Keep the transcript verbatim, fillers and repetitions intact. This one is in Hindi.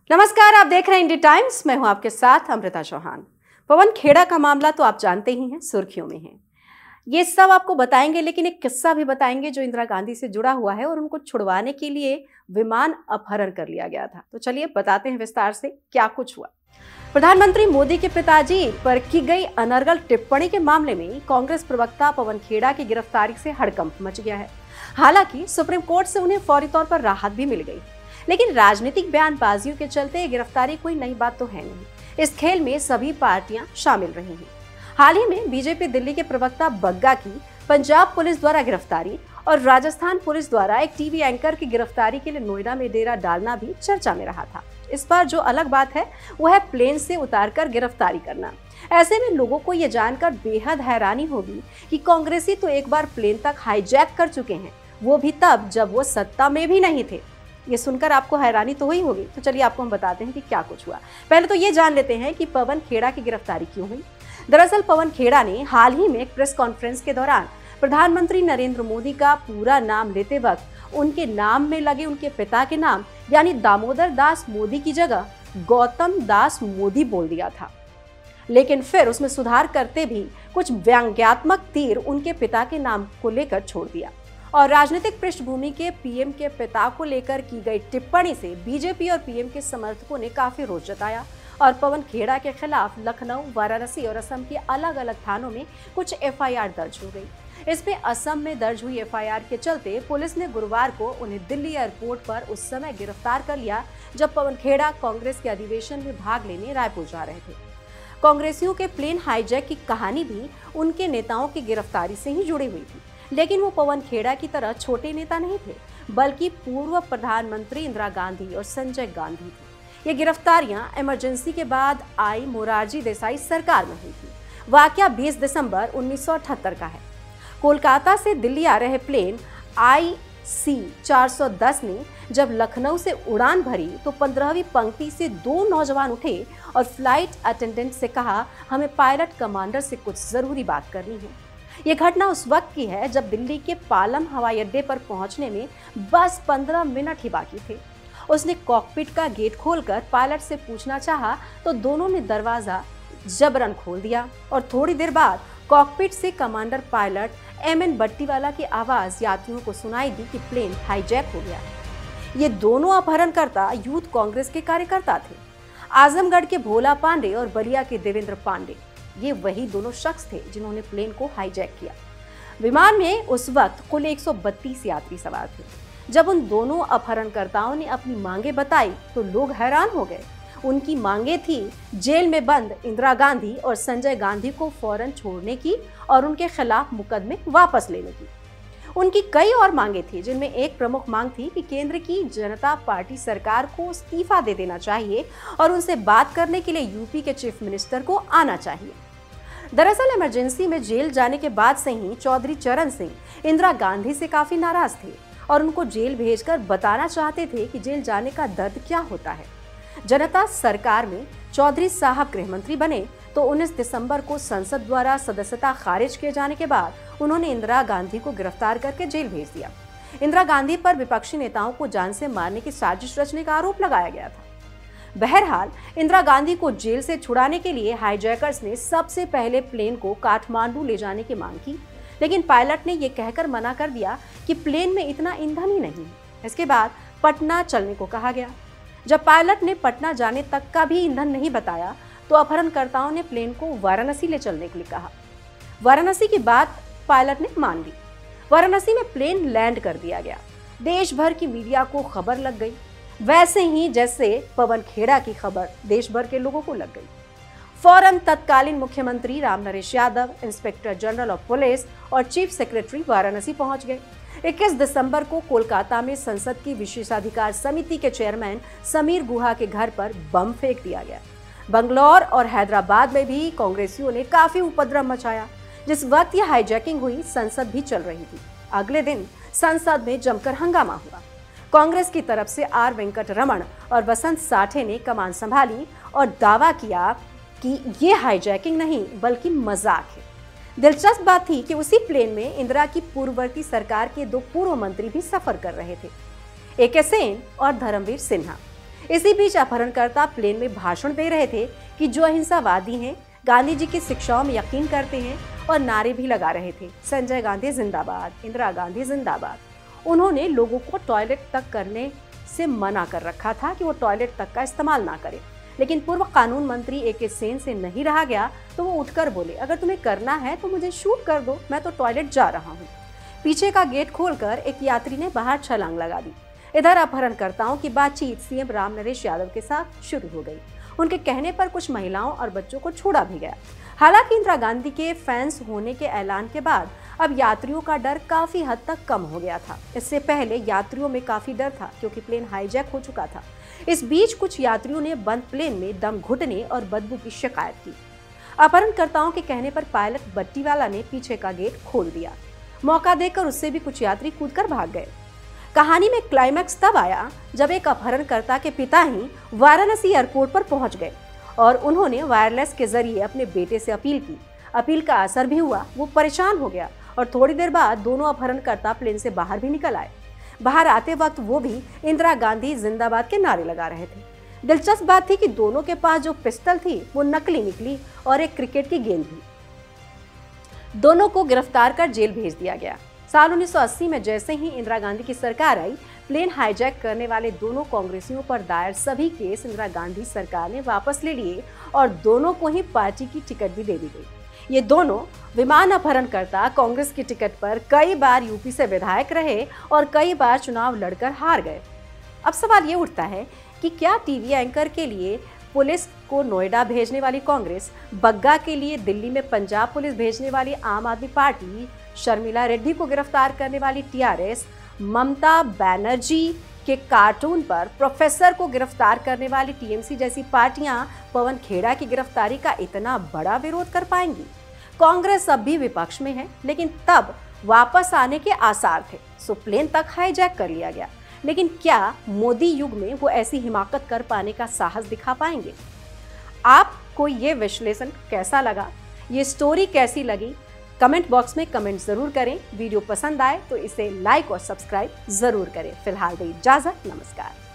नमस्कार, आप देख रहे हैं इंडी टाइम्स। मैं हूं आपके साथ अमृता चौहान। पवन खेड़ा का मामला तो आप जानते ही हैं, सुर्खियों में है। ये सब आपको बताएंगे, लेकिन एक किस्सा भी बताएंगे जो इंदिरा गांधी से जुड़ा हुआ है और उनको छुड़वाने के लिए विमान अपहरण कर लिया गया था। तो चलिए बताते हैं विस्तार से क्या कुछ हुआ। प्रधानमंत्री मोदी के पिताजी पर की गई अनर्गल टिप्पणी के मामले में कांग्रेस प्रवक्ता पवन खेड़ा की गिरफ्तारी से हड़कंप मच गया है। हालांकि सुप्रीम कोर्ट से उन्हें फौरी तौर पर राहत भी मिल गई, लेकिन राजनीतिक बयानबाजियों के चलते गिरफ्तारी कोई नई बात तो है नहीं। इस खेल में सभी पार्टियां शामिल रही हैं। हाल ही में बीजेपी दिल्ली के प्रवक्ता बग्गा की पंजाब पुलिस द्वारा गिरफ्तारी और राजस्थान पुलिस द्वारा एक टीवी एंकर की गिरफ्तारी के लिए नोएडा में डेरा डालना भी चर्चा में रहा था। इस बार जो अलग बात है वो है प्लेन से उतारकर गिरफ्तारी करना। ऐसे में लोगों को ये जानकर बेहद हैरानी होगी कि कांग्रेसी तो एक बार प्लेन तक हाईजैक कर चुके हैं, वो भी तब जब वो सत्ता में भी नहीं थे। ये सुनकर आपको हैरानी तो हुई होगी, तो चलिए आपको हम बताते हैं कि क्या कुछ हुआ। पहले तो ये जान लेते हैं कि पवन खेड़ा की गिरफ्तारी क्यों हुई। दरअसल पवन खेड़ा ने हाल ही में एक प्रेस कॉन्फ्रेंस के दौरान प्रधानमंत्री नरेंद्र मोदी का पूरा नाम लेते वक्त उनके नाम में लगे उनके पिता के नाम यानी दामोदर दास मोदी की जगह गौतम दास मोदी बोल दिया था, लेकिन फिर उसमें सुधार करते भी कुछ व्यंग्यात्मक तीर उनके पिता के नाम को लेकर छोड़ दिया। और राजनीतिक पृष्ठभूमि के पीएम के पिता को लेकर की गई टिप्पणी से बीजेपी और पीएम के समर्थकों ने काफी रोष जताया और पवन खेड़ा के खिलाफ लखनऊ, वाराणसी और असम के अलग अलग थानों में कुछ एफआईआर दर्ज हो गई। इसमें असम में दर्ज हुई एफआईआर के चलते पुलिस ने गुरुवार को उन्हें दिल्ली एयरपोर्ट पर उस समय गिरफ्तार कर लिया जब पवन खेड़ा कांग्रेस के अधिवेशन में भाग लेने रायपुर जा रहे थे। कांग्रेसियों के प्लेन हाईजैक की कहानी भी उनके नेताओं की गिरफ्तारी से ही जुड़ी हुई थी, लेकिन वो पवन खेड़ा की तरह छोटे नेता नहीं थे, बल्कि पूर्व प्रधानमंत्री इंदिरा गांधी और संजय गांधी थे। ये गिरफ्तारियां इमरजेंसी के बाद आई मोरारजी देसाई सरकार में हुई थी। वाकया बीस दिसंबर उन्नीस सौ अठहत्तर का है। कोलकाता से दिल्ली आ रहे प्लेन आई सी चार सौ दस ने जब लखनऊ से उड़ान भरी तो पंद्रहवीं पंक्ति से दो नौजवान उठे और फ्लाइट अटेंडेंट से कहा, हमें पायलट कमांडर से कुछ जरूरी बात करनी है। ये घटना उस वक्त की है जब दिल्ली के पालम हवाई अड्डे पर पहुंचने में बस पंद्रह मिनट ही बाकी थे। उसने कॉकपिट का गेट खोलकर पायलट से पूछना चाहा तो दोनों ने दरवाजा जबरन खोल दिया और थोड़ी देर बाद कॉकपिट से commander pilot M N Battiwala की आवाज यात्रियों को सुनाई दी कि प्लेन हाईजैक हो गया। ये दोनों अपहरणकर्ता यूथ कांग्रेस के कार्यकर्ता थे। आजमगढ़ के भोला पांडे और बलिया के देवेंद्र पांडे, ये वही दोनों शख्स थे जिन्होंने प्लेन को हाईजैक किया। विमान में उस वक्त कुल एक सौ बत्तीस यात्री सवार थे। जब उन दोनों अपहरणकर्ताओं ने अपनी मांगे बताई तो लोग हैरान हो गए। उनकी मांगे थी जेल में बंद इंदिरा गांधी और संजय गांधी को फौरन छोड़ने की और उनके खिलाफ मुकदमे वापस लेने की। उनकी कई और मांगे थी, जिनमें एक प्रमुख मांग थी कि केंद्र की जनता पार्टी सरकार को इस्तीफा दे देना चाहिए और उनसे बात करने के लिए यूपी के चीफ मिनिस्टर को आना चाहिए। दरअसल इमरजेंसी में जेल जाने के बाद से ही चौधरी चरण सिंह इंदिरा गांधी से काफी नाराज थे और उनको जेल भेजकर बताना चाहते थे कि जेल जाने का दर्द क्या होता है। जनता सरकार में चौधरी साहब गृह मंत्री बने तो उन्नीस दिसंबर को संसद द्वारा सदस्यता खारिज किए जाने के बाद उन्होंने इंदिरा गांधी को गिरफ्तार करके जेल भेज दिया। इंदिरा गांधी पर विपक्षी नेताओं को जान से मारने की साजिश रचने का आरोप लगाया गया था। बहरहाल इंदिरा गांधी को जेल से छुड़ाने के लिए हाईजैकर्स ने सबसे पहले प्लेन को काठमांडू ले जाने की मांग की, लेकिन पायलट ने यह कहकर मना कर दिया कि प्लेन में इतना ईंधन ही नहीं। इसके बाद पटना चलने को कहा गया। जब पायलट ने पटना जाने तक का भी ईंधन नहीं बताया तो अपहरणकर्ताओं ने प्लेन को वाराणसी ले चलने के लिए कहा। वाराणसी की बात पायलट ने मान ली। वाराणसी में प्लेन लैंड कर दिया गया। देश भर की मीडिया को खबर लग गई, वैसे ही जैसे पवन खेड़ा की खबर देश भर के लोगों को लग गई। फौरन तत्कालीन मुख्यमंत्री Ram Naresh Yadav, inspector general of police और चीफ सेक्रेटरी वाराणसी पहुंच गए। इक्कीस दिसंबर को कोलकाता में संसद की विशेषाधिकार समिति के चेयरमैन समीर गुहा के घर पर बम फेंक दिया गया। बंगलौर और हैदराबाद में भी कांग्रेसियों ने काफी उपद्रव मचाया। जिस वक्त यह हाईजैकिंग हुई, संसद भी चल रही थी। अगले दिन संसद में जमकर हंगामा हुआ। कांग्रेस की तरफ से आर वेंकट रमन और वसंत साठे ने कमान संभाली और दावा किया कि ये हाईजैकिंग नहीं बल्कि मजाक है। दिलचस्प बात थी कि उसी प्लेन में इंदिरा की पूर्ववर्ती सरकार के दो पूर्व मंत्री भी सफर कर रहे थे, ए के सेन और धर्मवीर सिन्हा। इसी बीच अपहरणकर्ता प्लेन में भाषण दे रहे थे कि जो अहिंसावादी हैं, गांधी जी की शिक्षाओं में यकीन करते हैं और नारे भी लगा रहे थे, संजय गांधी जिंदाबाद, इंदिरा गांधी जिंदाबाद। उन्होंने लोगों को टॉयलेट तक करने से मना कर रखा था कि वो टॉयलेट तक का इस्तेमाल ना करें, लेकिन पूर्व कानून मंत्री ए के सेन से नहीं रहा गया तो वो उठकर बोले, अगर तुम्हें करना है तो मुझे शूट कर दो, मैं तो टॉयलेट जा रहा हूँ। पीछे का गेट खोलकर एक यात्री ने बाहर छलांग लगा दी। इधर अपहरणकर्ताओं की बातचीत सीएम राम नरेश यादव के साथ शुरू हो गई। उनके कहने पर कुछ महिलाओं और बच्चों को छोड़ा भी गया। हालांकि इंदिरा गांधी के फैंस होने के ऐलान के बाद अब यात्रियों का डर काफी हद तक कम हो गया था। इससे पहले यात्रियों में काफी डर था क्योंकि प्लेन हाईजैक हो चुका था। इस बीच कुछ यात्रियों ने बंद प्लेन में दम घुटने और बदबू की शिकायत की। अपहरणकर्ताओं के कहने पर पायलट बट्टीवाला ने पीछे का गेट खोल दिया। मौका देकर उससे भी कुछ यात्री कूदकर भाग गए। कहानी में क्लाइमैक्स तब आया जब एक अपहरणकर्ता के पिता ही वाराणसी एयरपोर्ट पर पहुंच गए और उन्होंने वायरलेस के जरिए अपने बेटे से अपील की। अपील का असर भी हुआ, वो परेशान हो गया और थोड़ी देर बाद दोनों अपहरणकर्ता प्लेन से बाहर भी निकल आए। बाहर आते वक्त वो भी इंदिरा गांधी जिंदाबाद के नारे लगा रहे थे। दिलचस्प बात थी कि दोनों के पास जो पिस्टल थी वो नकली निकली और एक क्रिकेट की गेंद भी। दोनों को गिरफ्तार कर जेल भेज दिया गया। साल उन्नीस सौ अस्सी में जैसे ही इंदिरा गांधी की सरकार आई, प्लेन हाईजैक करने वाले दोनों कांग्रेसियों पर दायर सभी केस इंदिरा गांधी सरकार ने वापस ले लिए और दोनों को ही पार्टी की टिकट भी दे दी गई। ये दोनों विमान अपहरणकर्ता कांग्रेस की टिकट पर कई बार यूपी से विधायक रहे और कई बार चुनाव लड़कर हार गए। अब सवाल ये उठता है कि क्या टीवी एंकर के लिए पुलिस को नोएडा भेजने वाली कांग्रेस, बग्गा के लिए दिल्ली में पंजाब पुलिस भेजने वाली आम आदमी पार्टी, शर्मिला रेड्डी को गिरफ्तार करने वाली टीआरएस, ममता बनर्जी के कार्टून पर प्रोफेसर को गिरफ्तार करने वाली टीएमसी जैसी पार्टियां पवन खेड़ा की गिरफ्तारी का इतना बड़ा विरोध कर पाएंगी? कांग्रेस अब भी विपक्ष में है, लेकिन तब वापस आने के आसार थे, सो प्लेन तक हाईजैक कर लिया गया। लेकिन क्या मोदी युग में वो ऐसी हिमाकत कर पाने का साहस दिखा पाएंगे? आपको ये विश्लेषण कैसा लगा, ये स्टोरी कैसी लगी? कमेंट बॉक्स में कमेंट जरूर करें। वीडियो पसंद आए तो इसे लाइक और सब्सक्राइब जरूर करें। फिलहाल दे इजाजत, नमस्कार।